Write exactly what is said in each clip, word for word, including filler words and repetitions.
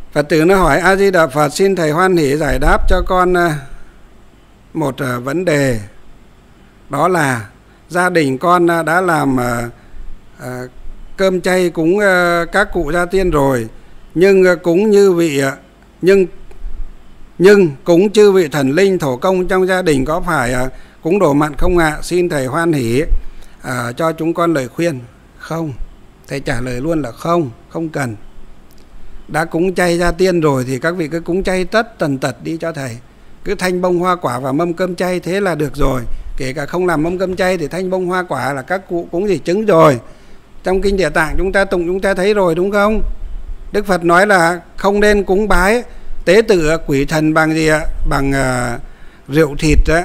Phật tử nó hỏi: A Di Đà Phật, xin thầy hoan hỷ giải đáp cho con một vấn đề. Đó là gia đình con đã làm cơm chay cúng các cụ gia tiên rồi, nhưng cúng như vị nhưng nhưng cúng chư vị thần linh thổ công trong gia đình có phải cúng đồ mặn không ạ? À? Xin thầy hoan hỷ à, cho chúng con lời khuyên. Không, thầy trả lời luôn là không, không cần. Đã cúng chay gia tiên rồi thì các vị cứ cúng chay tất tần tật đi cho thầy. Cứ thanh bông hoa quả và mâm cơm chay thế là được rồi. Kể cả không làm mâm cơm chay thì thanh bông hoa quả là các cụ cúng gì trứng rồi. Trong kinh Địa Tạng chúng ta tụng chúng ta thấy rồi đúng không? Đức Phật nói là không nên cúng bái tế tự quỷ thần bằng gì ạ? Bằng uh, rượu thịt đó,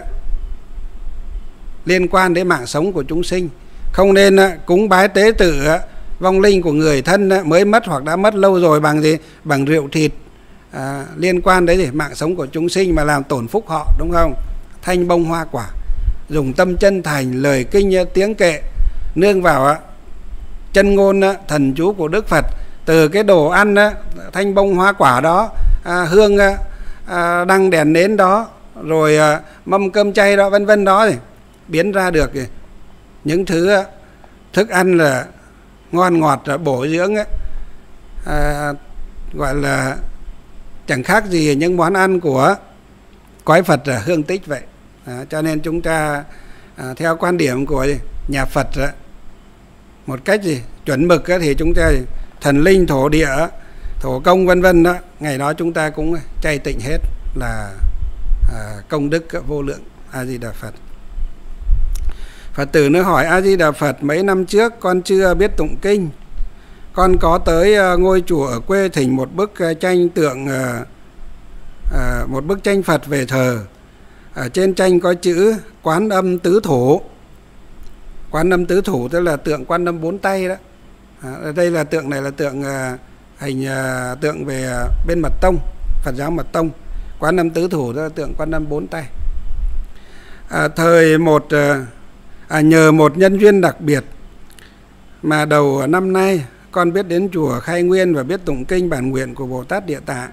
liên quan đến mạng sống của chúng sinh. Không nên uh, cúng bái tế tự uh, vong linh của người thân uh, mới mất hoặc đã mất lâu rồi bằng gì? Bằng rượu thịt uh, liên quan đến gì? Mạng sống của chúng sinh mà làm tổn phúc họ, đúng không? Thanh bông hoa quả, dùng tâm chân thành, lời kinh uh, tiếng kệ, nương vào uh, chân ngôn uh, thần chú của Đức Phật. Từ cái đồ ăn uh, thanh bông hoa quả đó, À, hương à, đăng đèn nến đó, rồi à, mâm cơm chay đó, vân vân đó, thì biến ra được thì những thứ à, thức ăn là ngon ngọt, à, bổ dưỡng ấy, à, gọi là chẳng khác gì những món ăn của cõi Phật à, hương tích vậy. À, cho nên chúng ta à, theo quan điểm của nhà Phật à, một cách gì chuẩn mực á, thì chúng ta thần linh thổ địa thổ công vân vân đó, ngày đó chúng ta cũng chay tịnh hết là à, công đức vô lượng. A Di Đà Phật. Phật tử nó hỏi: A Di Đà Phật, mấy năm trước con chưa biết tụng kinh, con có tới uh, ngôi chùa ở quê thỉnh một bức uh, tranh tượng uh, uh, một bức tranh Phật về thờ. Ở trên tranh có chữ Quán Âm Tứ Thủ. Quán Âm Tứ Thủ tức là tượng Quan Âm bốn tay đó. À, đây là tượng này là tượng uh, hình uh, tượng về uh, bên Mật Tông, Phật giáo Mật Tông. Quán Âm Tứ Thủ đó là tượng Quan Âm bốn tay. À, thời một uh, à, nhờ một nhân duyên đặc biệt mà đầu năm nay con biết đến chùa Khai Nguyên và biết tụng kinh bản nguyện của Bồ Tát Địa Tạng.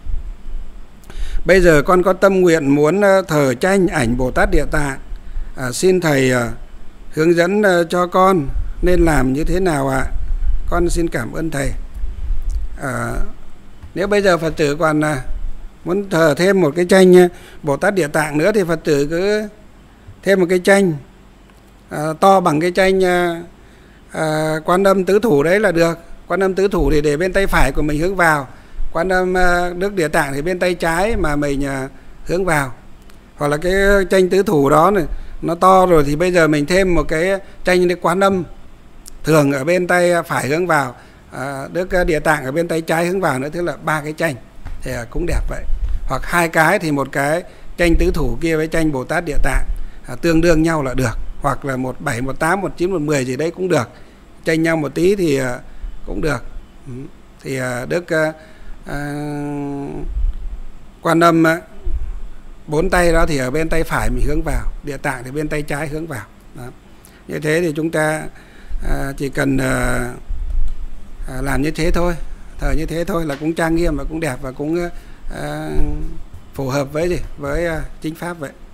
Bây giờ con có tâm nguyện muốn uh, thờ tranh ảnh Bồ Tát Địa Tạng. À, xin thầy uh, hướng dẫn uh, cho con nên làm như thế nào ạ? À? Con xin cảm ơn thầy. À, nếu bây giờ Phật tử còn à, muốn thờ thêm một cái tranh à, Bồ Tát Địa Tạng nữa thì Phật tử cứ thêm một cái tranh à, to bằng cái tranh à, à, Quan Âm Tứ Thủ đấy là được. Quan Âm Tứ Thủ thì để bên tay phải của mình hướng vào, Quan Âm à, Đức Địa Tạng thì bên tay trái mà mình à, hướng vào. Hoặc là cái tranh Tứ Thủ đó này, nó to rồi thì bây giờ mình thêm một cái tranh Quan Âm thường ở bên tay phải hướng vào, à, Đức Địa Tạng ở bên tay trái hướng vào nữa, tức là ba cái tranh thì cũng đẹp vậy. Hoặc hai cái thì một cái tranh Tứ Thủ kia với tranh Bồ Tát Địa Tạng à, tương đương nhau là được. Hoặc là một bảy, một tám, một chín, một mười gì đấy cũng được, tranh nhau một tí thì à, cũng được. Ừ. Thì à, Đức à, à, Quan Âm à, bốn tay đó thì ở bên tay phải mình hướng vào, Địa Tạng thì bên tay trái hướng vào đó. Như thế thì chúng ta à, chỉ cần à, à, làm như thế thôi, thờ như thế thôi là cũng trang nghiêm và cũng đẹp và cũng à, phù hợp với gì với à, chính pháp vậy.